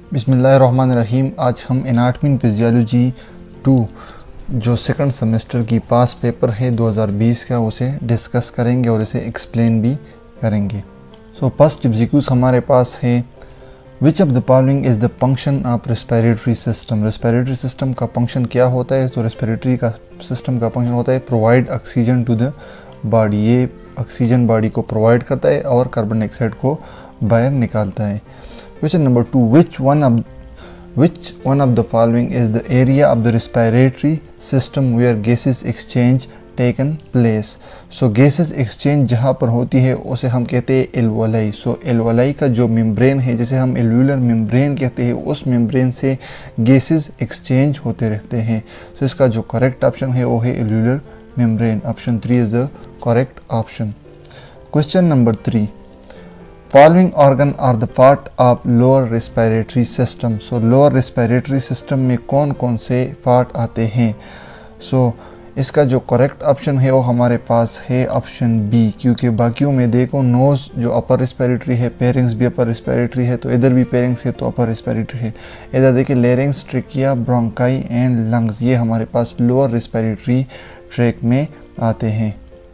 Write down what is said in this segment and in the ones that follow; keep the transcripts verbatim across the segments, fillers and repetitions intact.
बिस्मिल्लाहिर्रहमानिर्रहीम। आज हम एनाटमी फिजियोलॉजी टू जो सेकंड सेमेस्टर की पास पेपर है दो हज़ार बीस का उसे डिस्कस करेंगे और इसे एक्सप्लेन भी करेंगे। सो फर्स्ट एमसीक्यूज हमारे पास है, which of the following is the function of respiratory system. Respiratory system का फंक्शन क्या होता है? तो रेस्पिरेटरी का सिस्टम का फंक्शन होता है provide oxygen to the body. ये ऑक्सीजन बॉडी को प्रोवाइड करता है और कार्बन डाइऑक्साइड को बाहर निकालता है। Question number two, which one of which one of the following is the area of the respiratory system where gases exchange taken place? So gases exchange जहाँ पर होती है उसे हम कहते हैं एल्वोलाई। सो एल्वोलाई का जो मेम्ब्रेन है, जिसे हम एल्वुलर मेम्ब्रेन कहते हैं, उस मेम्ब्रेन से गेसेस एक्सचेंज होते रहते हैं। सो so, इसका जो करेक्ट ऑप्शन है वो है alveolar membrane. Option three is the correct option. Question number three, following organ are the part of lower respiratory system. So lower respiratory system में कौन कौन से पार्ट आते हैं? सो so, इसका जो करेक्ट ऑप्शन है वो हमारे पास है ऑप्शन बी, क्योंकि बाकियों में देखो नोज़ जो अपर रेस्पिरेटरी है, पेरिंग्स भी अपर रेस्पिरेटरी है, तो इधर भी पेरिंग्स है तो अपर रेस्पिरेटरी है। इधर देखिए larynx, trachea, bronchi and lungs, ये हमारे पास लोअर रेस्पिरेटरी ट्रैक में आते हैं।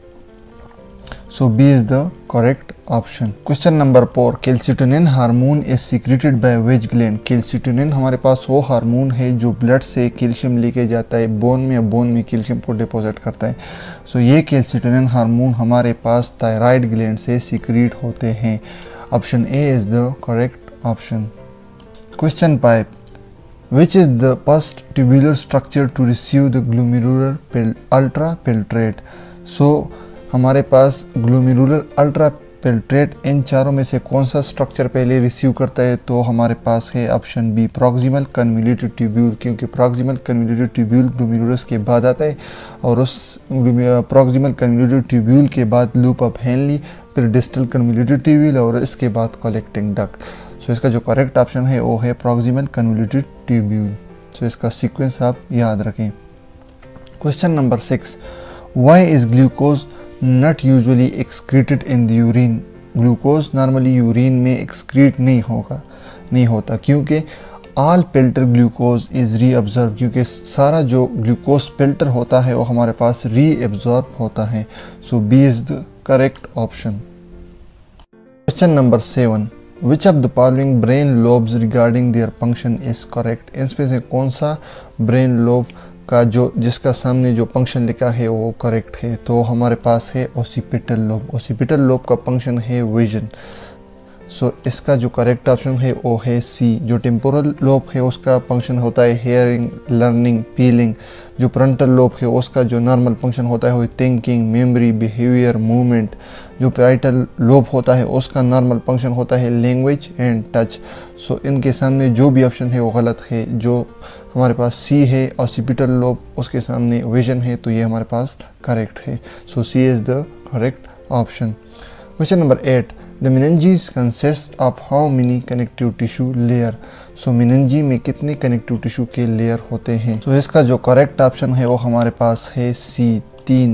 So B is the correct option. Question number four, calcitonin hormone is secreted by which gland. Calcitonin हमारे पास वो हार्मोन है जो ब्लड से कैल्शियम लेके जाता है बोन में, या बोन में कैल्शियम को डिपॉजिट करता है। सो so, ये कैल्सिटोनिन हार्मोन हमारे पास थायराइड ग्लैंड से सीक्रेट होते हैं। Option A is the correct option. Question five, which is the first tubular structure to receive the glomerular ultrafiltrate। So हमारे पास ग्लोमेरुलर अल्ट्राफिल्ट्रेट इन चारों में से कौन सा स्ट्रक्चर पहले रिसीव करता है? तो हमारे पास है option B, proximal convoluted tubule, क्योंकि प्रॉक्सिमल कन्वोल्यूटेड ट्यूब्यूल ग्लोमेरुलस के बाद आता है और उस प्रॉक्सिमल कन्वोल्यूटेड ट्यूब्यूल के बाद लूप ऑफ हेनली, फिर डिस्टल कन्वोल्यूटेड ट्यूब्यूल और इसके बाद कलेक्टिंग डक्ट। सो इसका जो करेक्ट ऑप्शन है वो है प्रॉक्सिमल कन्वोल्यूटेड ट्यूब्यूल। सो इसका सीक्वेंस आप याद रखें। Question number six, why is glucose not usually excreted in the urine. Glucose normally urine में एक्सक्रीट नहीं होगा नहीं होता क्योंकि all filter glucose is reabsorb, क्योंकि सारा जो ग्लूकोज फिल्टर होता है वो हमारे पास रीअब्जॉर्ब होता है। So B is the correct option. Question number seven, which of the following brain lobes regarding their function is correct. इसमें से कौन सा ब्रेन लोब का जो जिसका सामने जो फंक्शन लिखा है वो करेक्ट है? तो हमारे पास है ओसिपिटल लोब। ओसिपिटल लोब का फंक्शन है विजन। सो so, इसका जो करेक्ट ऑप्शन है वो है सी। जो टेम्पोरल लोब है उसका फंक्शन होता है हेयरिंग, लर्निंग, फीलिंग। जो फ्रंटल लोब है उसका जो नॉर्मल फंक्शन होता है वो थिंकिंग, मेमोरी, बिहेवियर, मूवमेंट। जो पैराइटल लोब होता है उसका नॉर्मल फंक्शन होता है लैंग्वेज एंड टच। सो इनके सामने जो भी ऑप्शन है वो गलत है। जो हमारे पास सी है ऑसिपिटल लोब, उसके सामने विजन है, तो ये हमारे पास करेक्ट है। So C is the correct option. Question number eight, the meninges consist of how many connective tissue layer। So meninges में कितने कनेक्टिव टिश्यू के लेयर होते हैं? सो so, इसका जो करेक्ट ऑप्शन है वो हमारे पास है सी, तीन।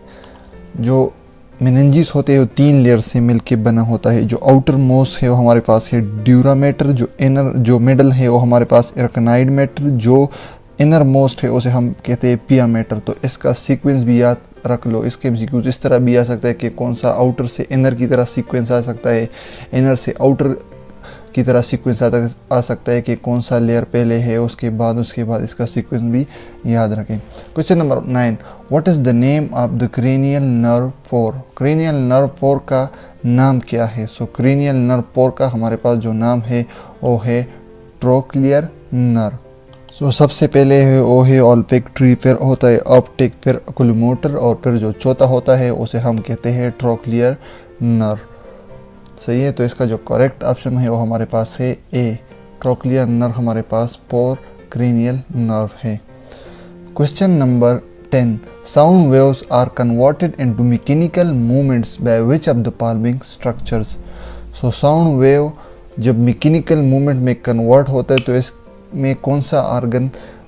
जो meninges होते हैं वो तीन लेयर से मिलके बना होता है। जो आउटर मोस्ट है वो हमारे पास है ड्यूरा मैटर, जो इनर जो मिडल है वो हमारे पास एरकनाइड मैटर, जो इनर मोस्ट है उसे हम कहते हैं पिया मैटर। तो इसका सीक्वेंस भी याद रख लो। इसके एमसीक्यूज इस तरह भी आ सकता है कि कौन सा आउटर से इनर की तरह सीक्वेंस आ सकता है, इनर से आउटर की तरह सीक्वेंस आ, आ सकता है कि कौन सा लेयर पहले है उसके बाद उसके बाद इसका सीक्वेंस भी याद रखें। Question number nine, what is the name of the cranial nerve four. Cranial nerve four का नाम क्या है? सो क्रेनियल नर्व फोर का हमारे पास जो नाम है वो है ट्रोक्लियर नर्व। सो so, सबसे पहले है वो है ऑल्फैक्टरी, फिर होता है ऑप्टिक, फिर ओकुलोमोटर और फिर जो चौथा होता है उसे हम कहते हैं ट्रोक्लियर नर्व। सही है, तो इसका जो करेक्ट ऑप्शन है वो हमारे पास है ए, ट्रोक्लियर नर्व हमारे पास फोर क्रेनियल नर्व है। Question number ten, sound waves are converted into mechanical movements by which of the following structures. So sound wave जब मैकेनिकल मूवमेंट में कन्वर्ट होता है तो इस में कौन सा ऑर्गन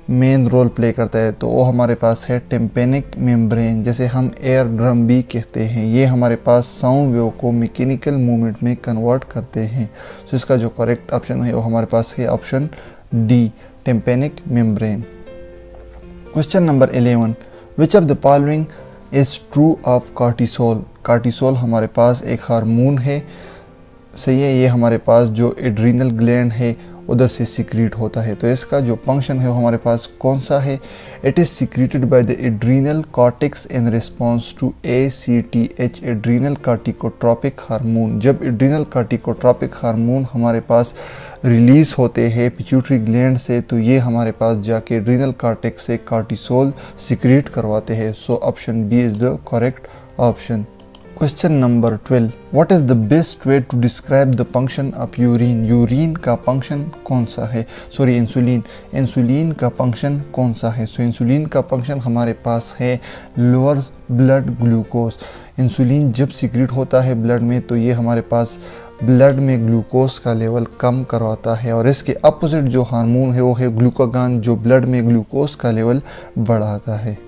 मेन रोल प्ले करता है, तो वो हमारे पास है टिम्पेनिक मेम्ब्रेन, जैसे हम एयर ड्रम भी कहते हैं। ये हमारे पास साउंड वेव को मैकेनिकल मूवमेंट में कन्वर्ट करते हैं। तो इसका जो करेक्ट ऑप्शन है वो हमारे पास है option D, tympanic membrane. Question number eleven, which of the following is true of cortisol. Cortisol हमारे पास एक हार्मोन है, सही है। ये हमारे पास जो एड्रीनल ग्लैंड है उधर से सीक्रेट होता है। तो इसका जो फंक्शन है वो हमारे पास कौन सा है? It is secreted by the adrenal cortex in response to A C T H, adrenal corticotropic hormone. जब एड्रीनल कार्टिकोट्रोपिक हार्मोन हमारे पास रिलीज़ होते हैं पिट्यूटरी ग्लैंड से, तो ये हमारे पास जाके एड्रीनल कॉर्टेक्स से कार्टिसोल सीक्रेट करवाते हैं। So option B is the correct option. Question number twelve, what is the best way to describe the function of urine. Urine का फंक्शन कौन सा है? सॉरी इंसुलिन, इंसुलिन का फंक्शन कौन सा है? सो इंसुलिन का फंक्शन हमारे पास है लोअर ब्लड ग्लूकोज। इंसुलिन जब सीक्रेट होता है ब्लड में, तो ये हमारे पास ब्लड में ग्लूकोज का लेवल कम करवाता है, और इसके अपोजिट जो हार्मोन है वो है ग्लूकागॉन, जो ब्लड में ग्लूकोज का लेवल बढ़ाता है।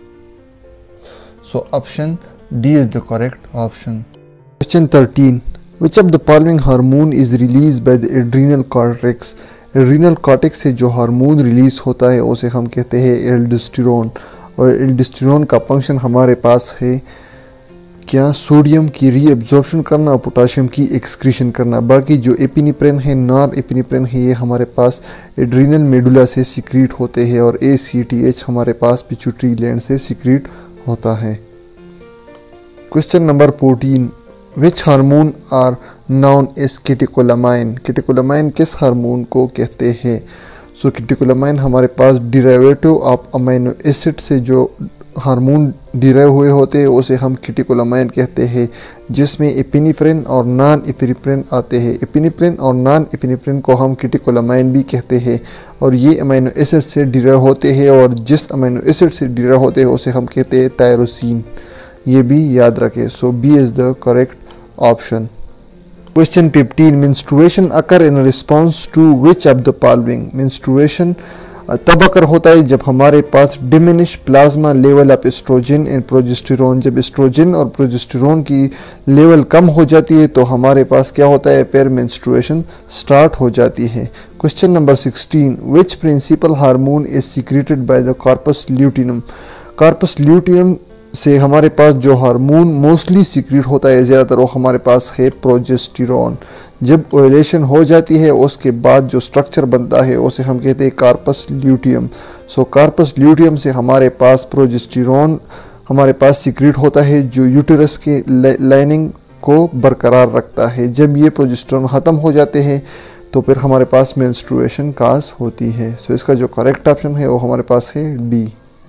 So option D is the correct option. Question thirteen. Which of the following hormone is released by the adrenal cortex? Adrenal cortex से जो हार्मोन रिलीज होता है उसे हम कहते हैं एल्डोस्टेरोन, और एल्डोस्टेरोन का फंक्शन हमारे पास है क्या? सोडियम की रीअब्जॉर्प्शन करना और पोटाशियम की एक्सक्रीशन करना। बाकी जो एपिनेफ्रिन है, नॉर एपिनेफ्रिन है, ये हमारे पास एड्रीनल मेडुला से सीक्रेट होते हैं, और ए सी टी एच हमारे पास पिट्यूटरी ग्लैंड से सीक्रेट होता है। Question number fourteen, which hormone are known as catecholamine. Catecholamine किस हार्मोन को कहते हैं? सो कैटेकोलामाइन हमारे पास डिराइवेटिव ऑफ अमीनो एसिड से जो हार्मोन डिराइव हुए होते हैं उसे हम कैटेकोलामाइन कहते हैं, जिसमें एपिनेफ्रिन और नॉन एपिनेफ्रिन आते हैं। एपिनेफ्रिन और नॉन एपिनेफ्रिन को हम कैटेकोलामाइन भी कहते हैं, और ये अमीनो एसिड से डिराइव होते हैं, और जिस अमीनो एसिड से डिराइव होते हैं उसे हम कहते हैं टायरोसिन। ये भी याद रखें। So B is the correct option. Question fifteen, menstruation occur in response to which of the following. Menstruation तब अकर होता है जब हमारे पास diminish plasma level of estrogen and progesterone. जब एस्ट्रोजन और प्रोजेस्टेरोन की लेवल कम हो जाती है तो हमारे पास क्या होता है? फिर मेंस्ट्रुएशन स्टार्ट हो जाती है। Question number sixteen, which principal hormone is secreted by the corpus luteum. Corpus luteum से हमारे पास जो हार्मोन मोस्टली सीक्रेट होता है ज़्यादातर, वो हमारे पास है प्रोजेस्टेरोन। जब ओव्यूलेशन हो जाती है उसके बाद जो स्ट्रक्चर बनता है उसे हम कहते हैं कार्पस ल्यूटियम। सो कार्पस ल्यूटियम से हमारे पास प्रोजेस्टेरोन हमारे पास सीक्रेट होता है, जो यूटेरस के लाइनिंग को बरकरार रखता है। जब ये प्रोजेस्टेरोन ख़त्म हो जाते हैं तो फिर हमारे पास मेंस्ट्रुएशन काज होती है। सो इसका जो करेक्ट ऑप्शन है वो हमारे पास है D.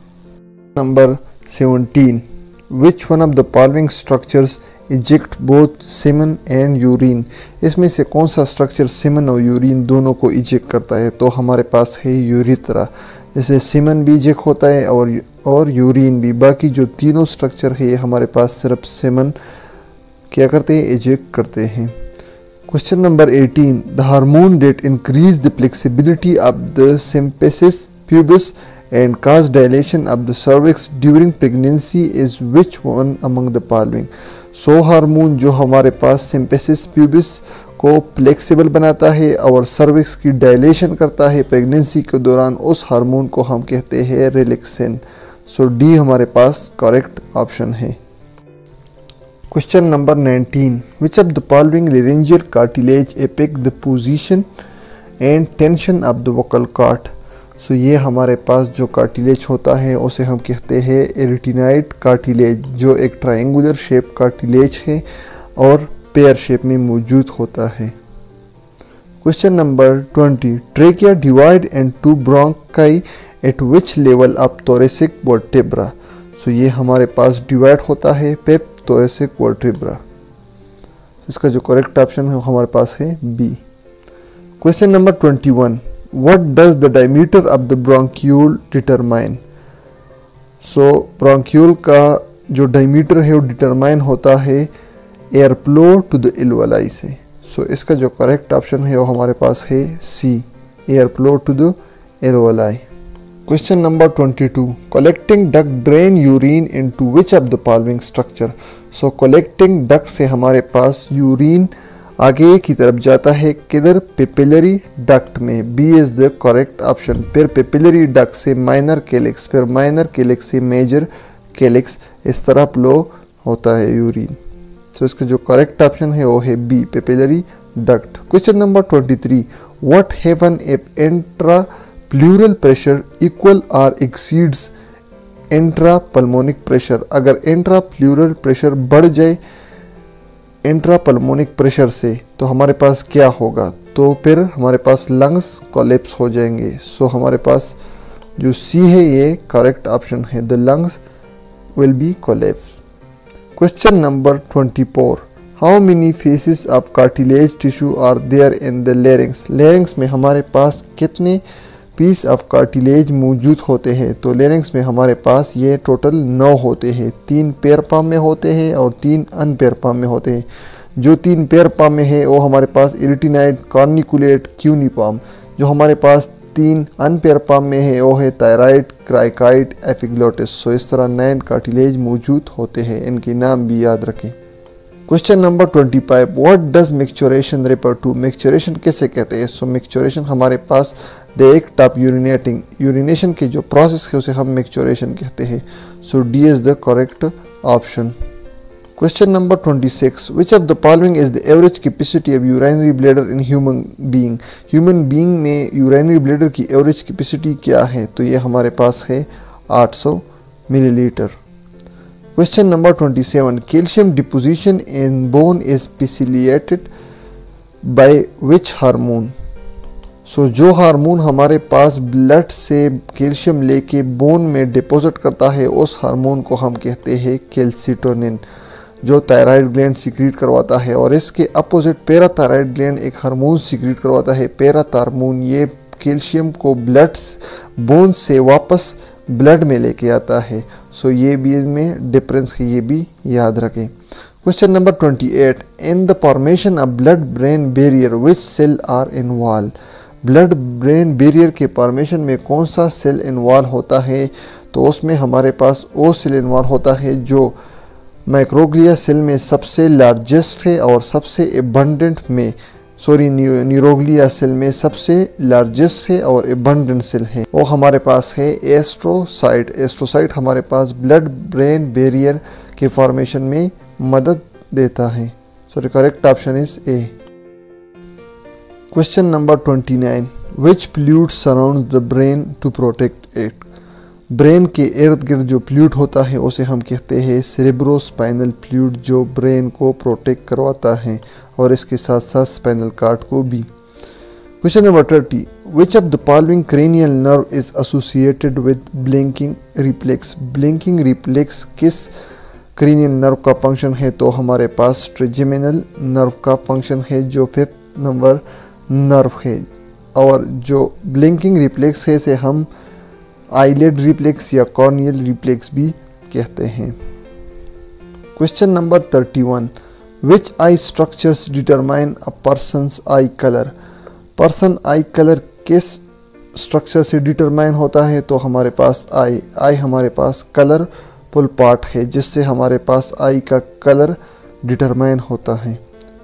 Number seventeen, which one of the following structures eject both semen and urine. इसमें से कौन सा स्ट्रक्चर सीमन और यूरिन दोनों को इजेक्ट करता है? तो हमारे पास है यूरिथ्रा। जैसे सीमन भी इजेक्ट होता है और और यूरिन भी। बाकी जो तीनों स्ट्रक्चर है ये हमारे पास सिर्फ सीमन क्या करते हैं? इजेक्ट करते हैं। Question number eighteen, the hormone that increase the flexibility of the symphysis pubis and cause dilation of the cervix during pregnancy is which one among the following। So hormone जो हमारे पास सिम्पेसिस pubis को flexible बनाता है और cervix की dilation करता है pregnancy के दौरान, उस हार्मोन को हम कहते हैं रिलैक्सिन। सो डी हमारे पास करेक्ट ऑप्शन है। Question number nineteen, which of the following laryngeal cartilage affect the position and tension of the vocal cord. सो ये हमारे पास जो कार्टिलेज होता है उसे हम कहते हैं एरिटिनाइड कार्टिलेज, जो एक ट्रायंगुलर शेप कार्टिलेज है और पेयर शेप में मौजूद होता है। Question number twenty, trachea divide and two bronchi at which level of thoracic vertebra. सो ये हमारे पास डिवाइड होता है पेप थोरेसिक वर्टेब्रा। इसका जो करेक्ट ऑप्शन है हमारे पास है B. Question number twenty one, what does the diameter of the bronchiole determine। So bronchiole का जो डायमीटर है वो डिटरमाइन होता है air flow to the alveoli से। सो so, इसका जो करेक्ट ऑप्शन है वो हमारे पास है C, air flow to the alveoli. Question number twenty two, collecting duct drain urine into which of the following structure. So collecting duct से हमारे पास यूरिन आगे की तरफ जाता है, किधर, पेपिलरी डक्ट में। B is the correct option. फिर पेपिलरी डक्ट से माइनर कैलिक्स, फिर माइनर कैलिक्स से मेजर कैलिक्स, इस तरह फ्लो होता है यूरिन। तो इसका जो करेक्ट ऑप्शन है वो है B, papillary duct. Question number twenty three, what happen if intra pleural pressure equal और एक्सीड्स इंट्रा पल्मोनिक प्रेशर। अगर इंट्रा प्लूरल प्रेशर बढ़ जाए इंट्रा पल्मोनिक प्रेशर से तो हमारे पास क्या होगा, तो फिर हमारे पास लंग्स कोलैप्स हो जाएंगे। सो हमारे पास जो सी है ये करेक्ट ऑप्शन है, the lungs will be collapse. Question number twenty four, how many faces of cartilage tissue are there in the larynx. Larynx में हमारे पास कितने पीस ऑफ कार्टिलेज मौजूद होते हैं, तो लैरिंग्स में हमारे पास ये टोटल नौ होते हैं। तीन पेयर पाम में होते हैं और तीन अनपेयर पाम में होते हैं। जो तीन पेयर पाम में है वो हमारे पास इरिटिनाइड, कॉर्निकुलेट, क्यूनिपाम। जो हमारे पास तीन अनपेयर पाम में है वो है थायराइड, क्राइकाइड, एपिग्लोटिस। सो इस तरह नाइन कार्टिलेज मौजूद होते हैं, इनके नाम भी याद रखें। Question number twenty five, what does micturition refer to. Micturition किसे कहते हैं। सो मिक्सचुरेशन हमारे पास the act of urinating, urination के जो प्रोसेस है उसे हम मिक्सचुरेशन कहते हैं। So D is the correct option. Question number twenty six, which of the following is the average capacity of urinary bladder in human being. Human being में urinary bladder की average capacity क्या है, तो ये हमारे पास है आठ सौ millilitre. Question number twenty seven, calcium deposition in bone is facilitated by which hormone. So जो हार्मोन हमारे पास ब्लड से कैल्शियम लेके बोन में डिपॉजिट करता है उस हार्मोन को हम कहते हैं कैल्सिटोनिन, जो थायराइड ग्लैंड सीक्रेट करवाता है। और इसके अपोजिट पैराथायराइड ग्लैंड एक हार्मोन सीक्रेट करवाता है, पैराथार्मोन। ये कैल्शियम को ब्लड बोन से वापस ब्लड में लेके आता है। सो ये भी इसमें डिफरेंस है, ये भी याद रखें। Question number twenty eight, in the formation of blood brain barrier which cell are involve. Blood brain barrier के फॉर्मेशन में कौन सा सेल इन्वॉल्व होता है, तो उसमें हमारे पास वो सेल इन्वॉल्व होता है जो माइक्रोग्लिया सेल में सबसे लार्जेस्ट है और सबसे एबंडेंट में सॉरी न्यूरोग्लिया सेल में सबसे लार्जेस्ट है और एबंडेंट सेल है, वो हमारे पास है एस्ट्रोसाइट। एस्ट्रोसाइट हमारे पास ब्लड ब्रेन बैरियर के फॉर्मेशन में मदद देता है। So the correct option is A. Question number twenty nine, which fluid surrounds the brain to protect it. Brain के इर्द गिर्द जो फ्लूइड होता है उसे हम कहते हैं सेरेब्रोस्पाइनल फ्लूइड, जो ब्रेन को प्रोटेक्ट करवाता है और इसके साथ साथ स्पाइनल कॉर्ड को भी। Question number thirty, which of the following cranial nerve is associated with blinking reflex. Blinking reflex किस क्रेनियल नर्व का फंक्शन है, तो हमारे पास ट्रिजेमिनल नर्व का फंक्शन है जो फिफ्थ नंबर नर्व है। और जो ब्लिंकिंग रिफ्लेक्स है से हम आईलेड रिफ्लेक्स या कॉर्नियल रिफ्लेक्स भी कहते हैं। Question number thirty one, which eye structures determine a person's eye colour. Person eye colour किस स्ट्रक्चर से डिटरमाइन होता है, तो हमारे पास आई आई हमारे पास कलर फुल पार्ट है जिससे हमारे पास आई का कलर डिटरमाइन होता है।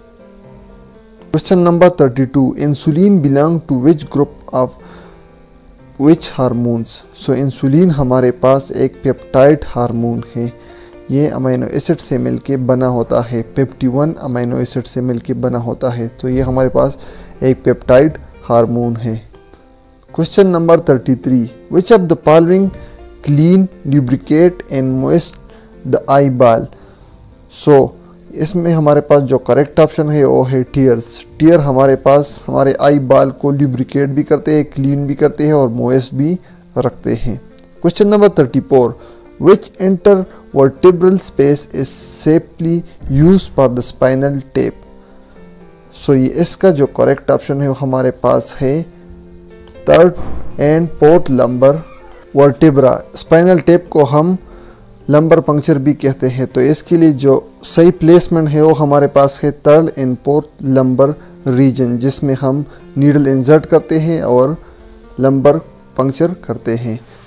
Question number thirty two, insulin belong to which group of which hormones. So insulin हमारे पास एक पेप्टाइड हार्मोन है, ये अमीनो एसिड से मिलके बना होता है, फिफ्टी वन अमीनो एसिड से मिलके बना होता है। तो ये हमारे पास एक पेप्टाइड हार्मोन है। Question number thirty three, which of the following clean lubricate and moist the eye ball. So इसमें हमारे पास जो करेक्ट ऑप्शन है वो है टीयर्स। टीयर हमारे पास हमारे आई बाल को ल्यूब्रिकेट भी करते हैं, क्लीन भी करते हैं और मॉइस्ट भी रखते हैं। Question number thirty four, which intervertebral space is safely use for the spinal tap. So ये इसका जो करेक्ट ऑप्शन है वो हमारे पास है third and fourth lumbar vertebra. Spinal tap को हम लंबर पंक्चर भी कहते हैं, तो इसके लिए जो सही प्लेसमेंट है वो हमारे पास है third and fourth lumbar region, जिसमें हम नीडल इंसर्ट करते हैं और लंबर पंक्चर करते हैं।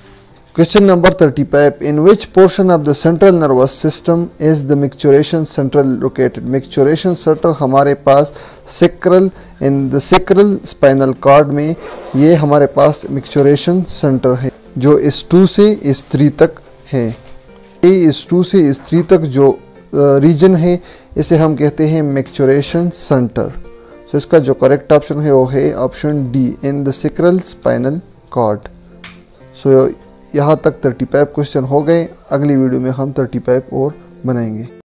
Question number thirty-five. In which portion of the central nervous system is the micturition central located? Micturition central हमारे पास sacral in the sacral spinal cord में ये हमारे पास micturition center है जो इस टू से इस थ्री तक है। ये इस टू से इस थ्री तक जो रीजन uh, है इसे हम कहते हैं micturition center। so इसका जो करेक्ट ऑप्शन है वो है option D in the sacral spinal cord। So यहाँ तक पैंतीस क्वेश्चन हो गए। अगली वीडियो में हम पैंतीस और बनाएंगे।